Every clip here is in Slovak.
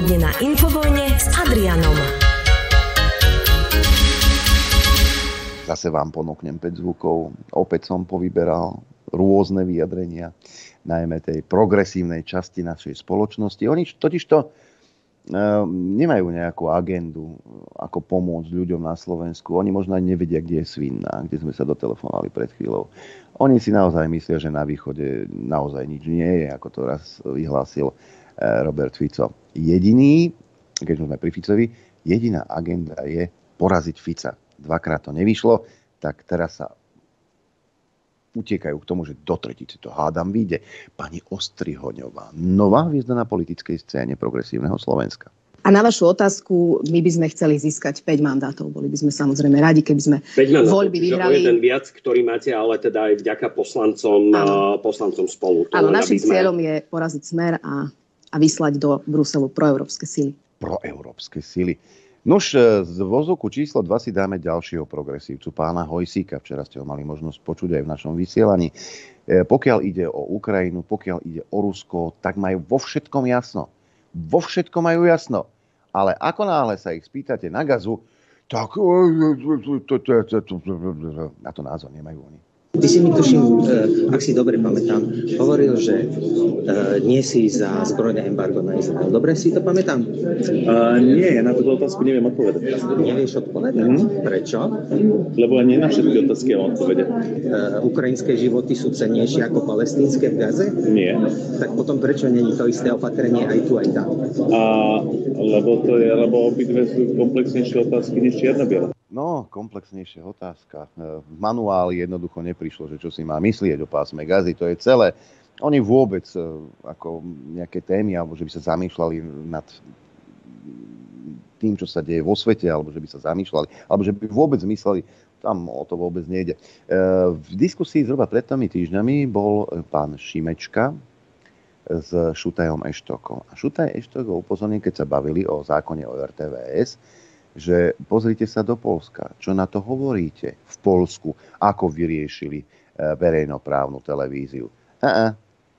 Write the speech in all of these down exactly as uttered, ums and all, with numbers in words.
Dopoludne na Infovojne s Adrianom. Zase vám ponúknem päť zvukov. Opäť som povyberal rôzne vyjadrenia, najmä tej progresívnej časti našej spoločnosti. Oni totižto e, nemajú nejakú agendu, ako pomôcť ľuďom na Slovensku. Oni možno aj nevedia, kde je Svinná, kde sme sa dotelefonovali pred chvíľou. Oni si naozaj myslia, že na východe naozaj nič nie je, ako to raz vyhlásil e, Robert Fico. Jediný, keď sme pri Ficovi, jediná agenda je poraziť Fica. Dvakrát to nevyšlo, tak teraz sa utiekajú k tomu, že do tretice to hádam vyjde. Pani Ostrihoňová, nová hviezda na politickej scéne progresívneho Slovenska. A na vašu otázku, my by sme chceli získať päť mandátov. Boli by sme samozrejme radi, keby sme voľby vyhrali. päť mandátov, jeden viac, ktorý máte, ale teda aj vďaka poslancom, poslancom Spolu. Áno, našim sme... cieľom je poraziť Smer a, a vyslať do Bruselu proeurópske sily. Proeurópske sily. Nož, z vozuku číslo dva si dáme ďalšieho progresívcu, pána Hojsíka. Včera ste ho mali možnosť počuť aj v našom vysielaní. E, pokiaľ ide o Ukrajinu, pokiaľ ide o Rusko, tak majú vo všetkom jasno. Vo všetkom majú jasno. Ale ako náhle sa ich spýtate na gazu, tak na to názor nemajú oni. Ty si mi tuším, ak si dobre pamätám, hovoril, že nie si za zbrojné embargo na Izrael. Dobre si to pamätám? Uh, nie, ja na túto otázku neviem odpovedať. Nevieš odpovedať? Mm-hmm. Prečo? Lebo nie na všetky otázky mám odpovedať. Uh, ukrajinské životy sú cennejšie ako palestínske v Gaze? Nie. Tak potom prečo nie je to isté opatrenie aj tu, aj tam? Uh, lebo to je, lebo obidve sú komplexnejšie otázky než čierno-biele. No, komplexnejšia otázka. V manuáli jednoducho neprišlo, že čo si má myslieť o pásme Gazy, to je celé. Oni vôbec ako nejaké témy, alebo že by sa zamýšľali nad tým, čo sa deje vo svete, alebo že by sa zamýšľali, alebo že by vôbec mysleli, tam o to vôbec nejde. V diskusii zhruba pred tými týždňami bol pán Šimečka s Šutajom Eštokom. A Šutaj Eštok ho upozornil, keď sa bavili o zákone o er té vé es, že pozrite sa do Poľska, čo na to hovoríte v Poľsku, ako vyriešili verejnoprávnu televíziu. A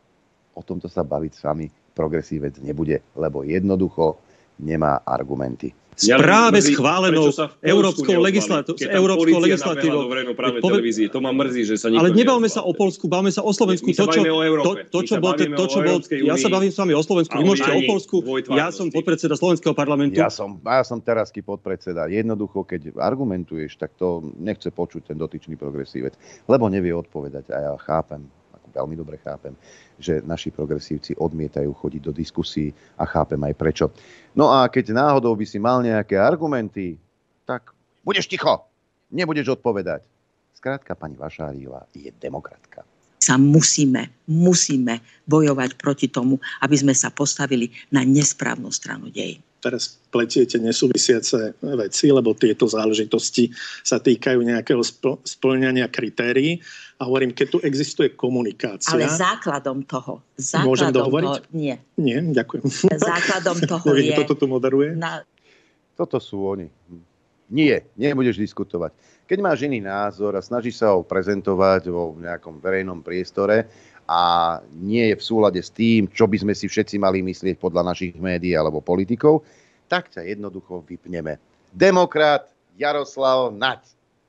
o tomto sa baviť s vami progresívec nebude, lebo jednoducho nemá argumenty. Práve schválenou európskou legislatívou. To ma mrzí, že sa nikto... Ale nebavme sa o Poľsku, bavme sa o Slovensku. To, čo, to, to, čo bol, to, čo bol, ja sa bavím s vami o Slovensku, vy môžete o Poľsku, ja som podpredseda Slovenského parlamentu. Ja som, ja som terazký podpredseda. Jednoducho, keď argumentuješ, tak to nechce počuť ten dotyčný progresívec, lebo nevie odpovedať. A ja chápem, veľmi dobre chápem, že naši progresívci odmietajú chodiť do diskusí a chápem aj prečo. No a keď náhodou by si mal nejaké argumenty, tak budeš ticho, nebudeš odpovedať. Skrátka, pani Vašáriová je demokratka. Sa musíme, musíme bojovať proti tomu, aby sme sa postavili na nesprávnu stranu dejín. Teraz pletiete nesúvisiace veci, lebo tieto záležitosti sa týkajú nejakého spl- splňania kritérií. A hovorím, keď tu existuje komunikácia... Ale základom toho... Základom môžem dohovoriť? Toho, nie. Nie, ďakujem. Základom toho je... Toto tu moderuje? Na... Toto sú oni. Nie, nebudeš diskutovať. Keď máš iný názor a snažíš sa ho prezentovať vo nejakom verejnom priestore a nie je v súlade s tým, čo by sme si všetci mali myslieť podľa našich médií alebo politikov, tak ťa jednoducho vypneme. Demokrat Jaroslav Naď.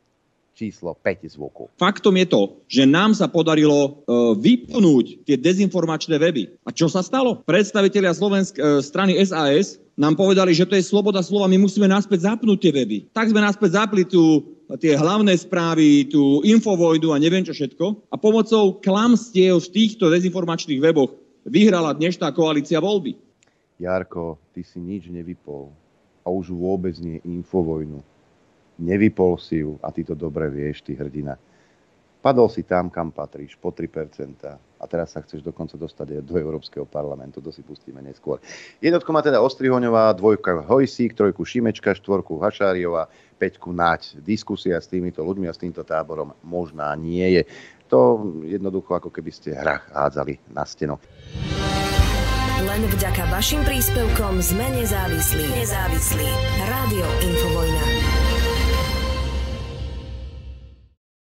Číslo päť zvuku. Faktom je to, že nám sa podarilo e, vypnúť tie dezinformačné weby. A čo sa stalo? Predstavitelia Slovensk, e, strany es a es nám povedali, že to je sloboda slova, my musíme naspäť zapnúť tie weby. Tak sme naspäť zapli tu tie hlavné správy, tú Infovojnu a neviem čo všetko. A pomocou klamstiev v týchto dezinformačných weboch vyhrala dnešná koalícia voľby. Jarko, ty si nič nevypol. A už vôbec nie Infovojnu. Nevypol si ju a ty to dobre vieš, ty hrdina. Padol si tam, kam patríš, po tri percentá. A teraz sa chceš dokonca dostať do Európskeho parlamentu, to si pustíme neskôr. Jednotku má teda Ostrihoňová, dvojka Hojsík, trojku Šimečka, štvorku Hašáriová, päťku Naď. Diskusia s týmito ľuďmi a s týmto táborom možná nie je. To jednoducho ako keby ste hrách hádzali na steno. Len vďaka vašim príspevkom sme nezávislí. Nezávislí. Rádio Infovojna.